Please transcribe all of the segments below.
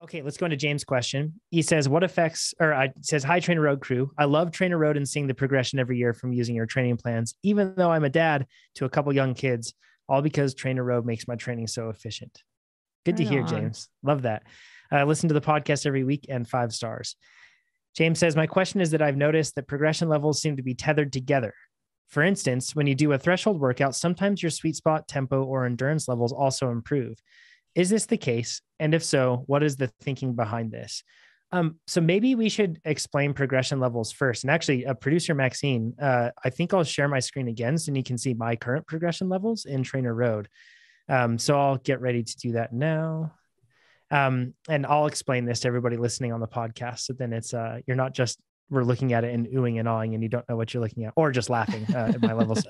Okay, let's go into James' question. He says, says, hi, TrainerRoad crew. I love TrainerRoad and seeing the progression every year from using your training plans, even though I'm a dad to a couple young kids, all because TrainerRoad makes my training so efficient. Good to hear, James. Love that. I listen to the podcast every week and 5 stars. James says, my question is that I've noticed that progression levels seem to be tethered together. For instance, when you do a threshold workout, sometimes your sweet spot, tempo, or endurance levels also improve. Is this the case? And if so, what is the thinking behind this? So maybe we should explain progression levels first. And actually, producer Maxine, I think I'll share my screen again so you can see my current progression levels in TrainerRoad. So I'll get ready to do that now. And I'll explain this to everybody listening on the podcast. So then it's, you're not just, we're looking at it and oohing and awing and you don't know what you're looking at, or just laughing at my levels.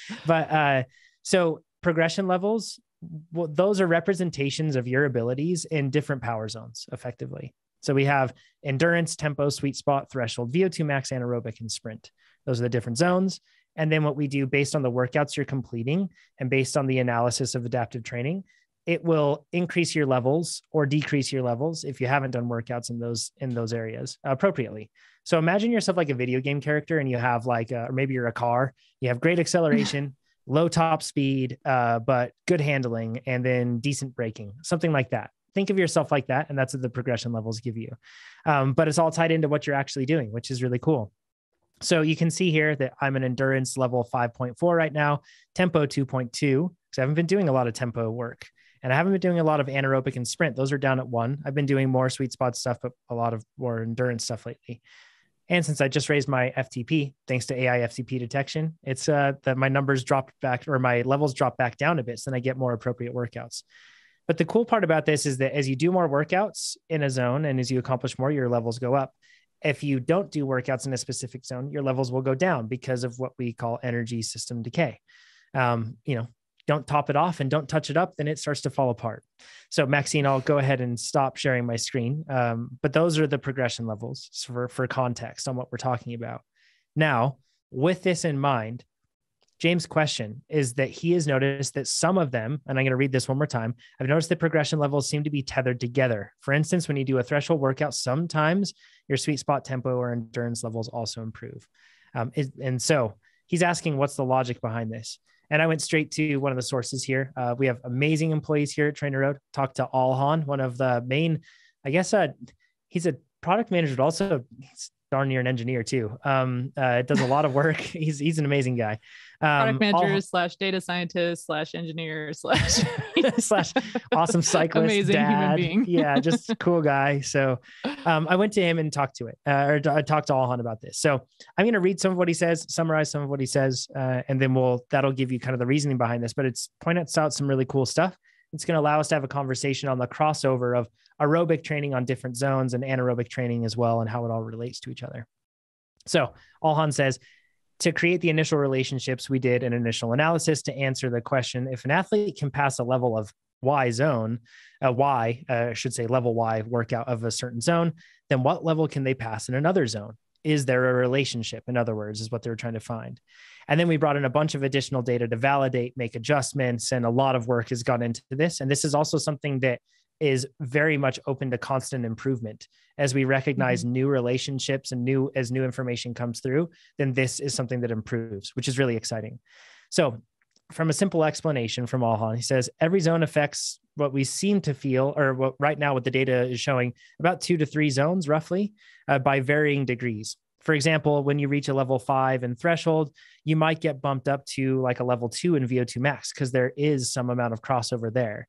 So progression levels, well, those are representations of your abilities in different power zones effectively. So we have endurance, tempo, sweet spot, threshold, VO2 max, anaerobic, and sprint. Those are the different zones. And then what we do based on the workouts you're completing and based on the analysis of adaptive training, it will increase your levels or decrease your levels if you haven't done workouts in those areas appropriately. So imagine yourself like a video game character and you have or maybe you're a car, you have great acceleration, low top speed, but good handling, and then decent braking, something like that. Think of yourself like that. And that's what the progression levels give you. But it's all tied into what you're actually doing, which is really cool. So you can see here that I'm an endurance level 5.4 right now, tempo 2.2, because I haven't been doing a lot of tempo work. And I haven't been doing a lot of anaerobic and sprint. Those are down at 1. I've been doing more sweet spot stuff, but a lot of more endurance stuff lately. And since I just raised my FTP, thanks to AI FTP detection, it's that my numbers dropped back, or my levels drop back down a bit. So then I get more appropriate workouts. But the cool part about this is that as you do more workouts in a zone and as you accomplish more, your levels go up. If you don't do workouts in a specific zone, your levels will go down because of what we call energy system decay. Don't top it off and don't touch it up, then it starts to fall apart. So Maxine, I'll go ahead and stop sharing my screen. But those are the progression levels for context on what we're talking about. Now, with this in mind, James' question is that he has noticed that some of them, and I'm going to read this one more time, I've noticed that progression levels seem to be tethered together. For instance, when you do a threshold workout, sometimes your sweet spot tempo or endurance levels also improve. And so he's asking, what's the logic behind this? And I went straight to one of the sources here. We have amazing employees here at TrainerRoad. Talked to Alhan, one of the main, I guess he's a product manager, but also he's darn near an engineer too. Does a lot of work. He's an amazing guy. Product manager slash data scientist slash engineer slash awesome cyclist, amazing dad. Human being. Yeah, just cool guy. So I went to him and talked to I talked to Alhan about this. So I'm going to read some of what he says, summarize some of what he says, and then that'll give you kind of the reasoning behind this. But it's points out some really cool stuff. It's going to allow us to have a conversation on the crossover of aerobic training on different zones and anaerobic training as well, and how it all relates to each other. So Alhan says, to create the initial relationships, we did an initial analysis to answer the question, if an athlete can pass a level of Y zone, level Y workout of a certain zone, then what level can they pass in another zone? Is there a relationship? In other words, is what they're trying to find. And then we brought in a bunch of additional data to validate, make adjustments, and a lot of work has gone into this. And this is also something that is very much open to constant improvement. As we recognize new relationships and as new information comes through, then this is something that improves, which is really exciting. So from a simple explanation from Alhan, he says, every zone affects what we seem to feel, or what right now what the data is showing, about 2 to 3 zones roughly by varying degrees. For example, when you reach a level 5 in threshold, you might get bumped up to like a level 2 in VO2 max because there is some amount of crossover there.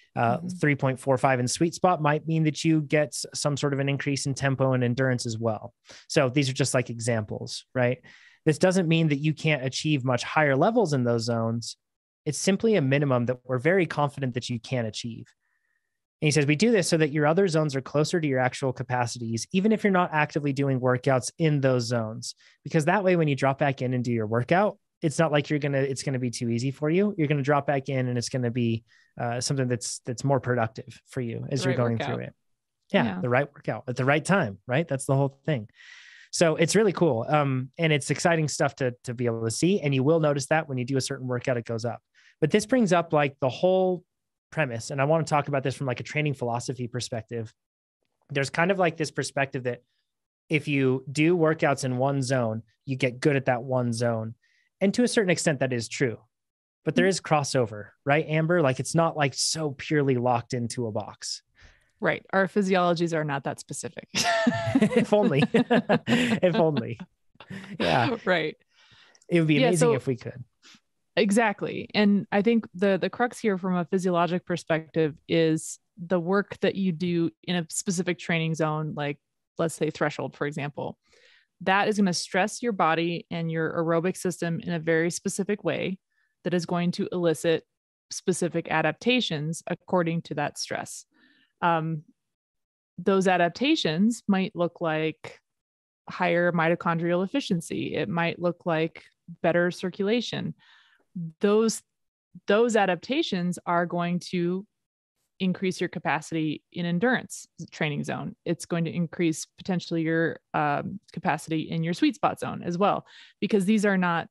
3.45 in sweet spot might mean that you get some sort of an increase in tempo and endurance as well. So these are just like examples, right? This doesn't mean that you can't achieve much higher levels in those zones. It's simply a minimum that we're very confident that you can achieve. And he says, we do this so that your other zones are closer to your actual capacities, even if you're not actively doing workouts in those zones, because that way, when you drop back in and do your workout, it's not like it's going to be too easy for you. You're going to drop back in and it's going to be something that's more productive for you as you're going through it. Yeah, the right workout at the right time, right? That's the whole thing. So it's really cool. And it's exciting stuff to be able to see. And you will notice that when you do a certain workout, it goes up. But this brings up like the whole premise. And I want to talk about this from like a training philosophy perspective. there's kind of like this perspective that if you do workouts in one zone, you get good at that one zone. And to a certain extent, that is true. But there is crossover, right, Amber? Like it's not like so purely locked into a box. Right. Our physiologies are not that specific. If only. If only. Yeah. Right. It would be amazing if we could. Exactly. And I think the crux here from a physiologic perspective is the work that you do in a specific training zone, like let's say threshold, for example, that is going to stress your body and your aerobic system in a very specific way that is going to elicit specific adaptations according to that stress. Those adaptations might look like higher mitochondrial efficiency. It might look like better circulation. Those adaptations are going to increase your capacity in endurance training zone. It's going to increase potentially your capacity in your sweet spot zone as well, because these are not,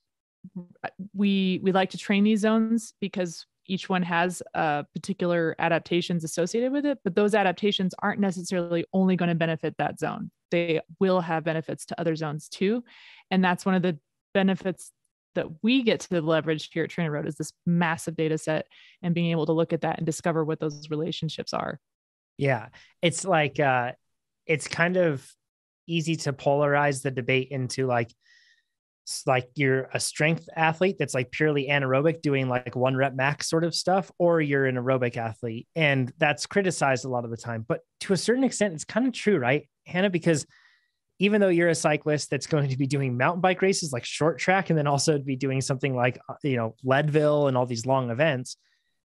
we like to train these zones because each one has particular adaptations associated with it, but those adaptations aren't necessarily only going to benefit that zone. They will have benefits to other zones too. And that's one of the benefits that we get to leverage here at TrainerRoad, is this massive data set and being able to look at that and discover what those relationships are. Yeah. It's like, it's kind of easy to polarize the debate into like you're a strength athlete that's like purely anaerobic doing like 1 rep max sort of stuff, or you're an aerobic athlete. And that's criticized a lot of the time, but to a certain extent, it's kind of true, right, Hannah? Because even though you're a cyclist that's going to be doing mountain bike races like short track, and then also be doing something like, Leadville and all these long events,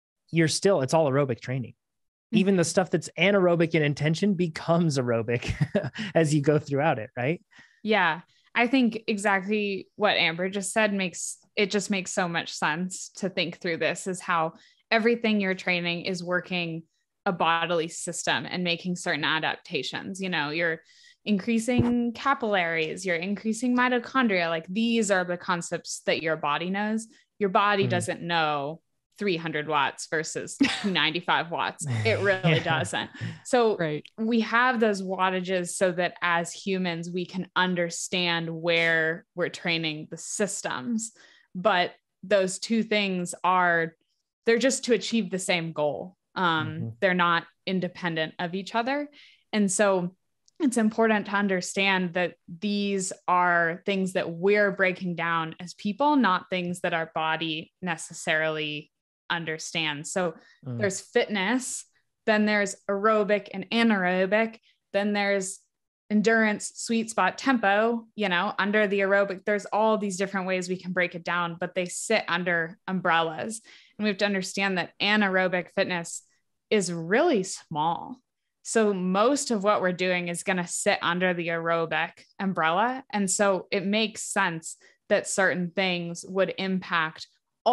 it's all aerobic training. Mm-hmm. Even the stuff that's anaerobic in intention becomes aerobic as you go throughout it. Right. Yeah. I think exactly what Amber just said makes so much sense to think through this, is how everything you're training is working a bodily system and making certain adaptations. You're increasing capillaries, you're increasing mitochondria. Like these are the concepts that your body knows. Your body doesn't know 300 watts versus 295 watts. It really doesn't. So we have those wattages so that as humans, we can understand where we're training the systems. But those two things they're just to achieve the same goal. They're not independent of each other. And so it's important to understand that these are things that we're breaking down as people, not things that our body necessarily understands. So there's fitness, then there's aerobic and anaerobic, then there's endurance, sweet spot, tempo, under the aerobic. There's all these different ways we can break it down, but they sit under umbrellas. And we have to understand that anaerobic fitness is really small. So most of what we're doing is going to sit under the aerobic umbrella. And so it makes sense that certain things would impact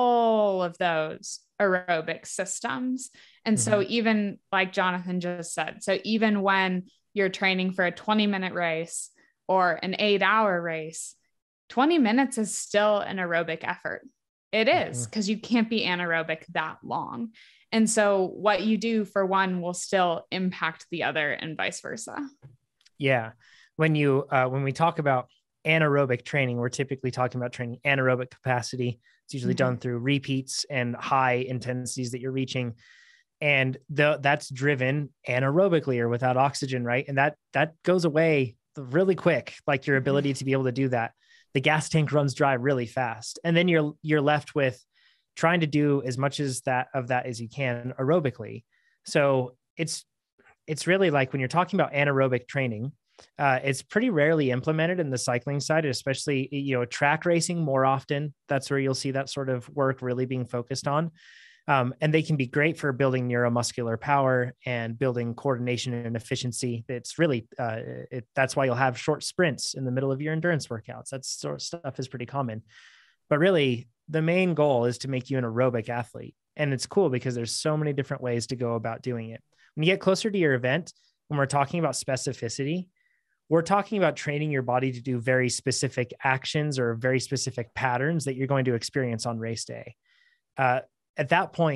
all of those aerobic systems. And so even like Jonathan just said, so even when you're training for a 20-minute race or an 8-hour race, 20 minutes is still an aerobic effort. It is, because you can't be anaerobic that long. And so what you do for one will still impact the other and vice versa. Yeah. When we talk about anaerobic training, we're typically talking about training anaerobic capacity. It's usually done through repeats and high intensities that you're reaching. And that's driven anaerobically or without oxygen, right? And that goes away really quick, like your ability to be able to do that. The gas tank runs dry really fast. And then you're left with trying to do as much of that as you can aerobically. So it's really like when you're talking about anaerobic training, it's pretty rarely implemented in the cycling side, especially, track racing more often. That's where you'll see that sort of work really being focused on. And they can be great for building neuromuscular power and building coordination and efficiency. It's really, that's why you'll have short sprints in the middle of your endurance workouts. That sort of stuff is pretty common. But really, the main goal is to make you an aerobic athlete. And it's cool because there's so many different ways to go about doing it. When you get closer to your event, when we're talking about specificity, we're talking about training your body to do very specific actions or very specific patterns that you're going to experience on race day. At that point,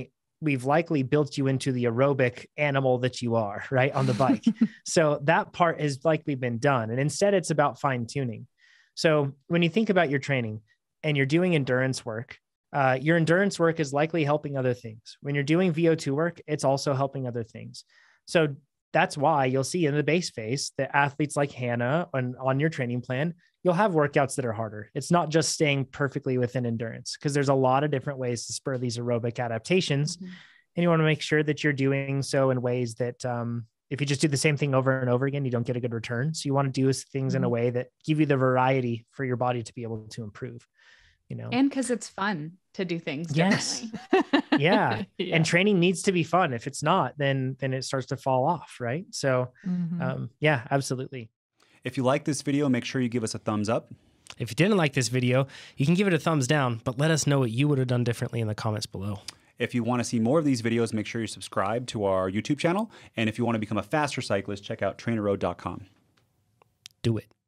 we've likely built you into the aerobic animal that you are, right, on the bike. So that part has likely been done. And instead, it's about fine tuning. So when you think about your training and you're doing endurance work, your endurance work is likely helping other things. When you're doing VO2 work, it's also helping other things. So that's why you'll see in the base phase that athletes like Hannah on your training plan, you'll have workouts that are harder. It's not just staying perfectly within endurance, because there's a lot of different ways to spur these aerobic adaptations. Mm-hmm. And you want to make sure that you're doing so in ways that if you just do the same thing over and over again, you don't get a good return. So you want to do things in a way that give you the variety for your body to be able to improve, you know? And because it's fun to do things differently. Yeah. And training needs to be fun. If it's not, then it starts to fall off. Right. So yeah, absolutely. If you like this video, make sure you give us a thumbs up. If you didn't like this video, you can give it a thumbs down, but let us know what you would have done differently in the comments below. If you want to see more of these videos, make sure you subscribe to our YouTube channel. And if you want to become a faster cyclist, check out TrainerRoad.com. Do it.